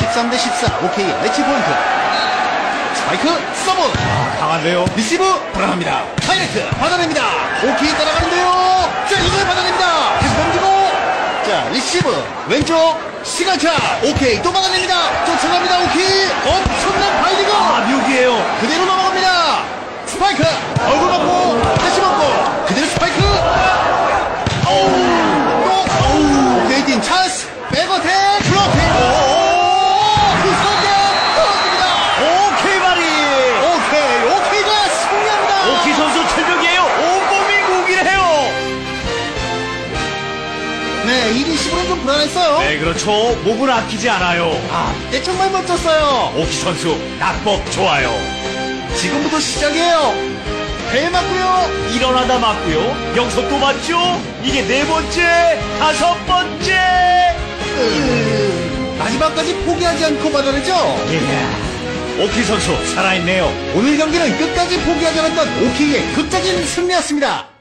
13대 14. 오케이. 레치 포인트. 스파이크 서브. 강한데요. 리시브 불안합니다. 다이렉트 받아냅니다. 오케이 따라가는데요. 자 이걸 받아냅니다. 계속 넘기고. 자 리시브 왼쪽 시간차. 오케이 또 받아냅니다. 쫓아갑니다. 오케이 엄청난 바이딩. 묘기예요. 그대로 넘어갑니다. 스파이크 얼굴 맞고 다시 맞고 그대로 스파이크. 또 게이팅 찬스 백어택 블로킹. 그 선제 떨어집니다. 오케이 바리. 오케이가 승리합니다. 오키 선수 철벽이에요. 온몸이 무기를 해요. 네, 이 리시브는 좀 불안했어요. 네, 그렇죠. 목은 아끼지 않아요. 네, 정말 멋졌어요. 오키 선수 낙법 좋아요. 지금부터 시작이에요. 배 맞고요. 일어나다 맞고요. 여기서 또 맞죠. 이게 네 번째, 다섯 번째. 마지막까지 포기하지 않고 받아냈죠. 예. 오키 선수 살아있네요. 오늘 경기는 끝까지 포기하지 않았던 오키의 극적인 승리였습니다.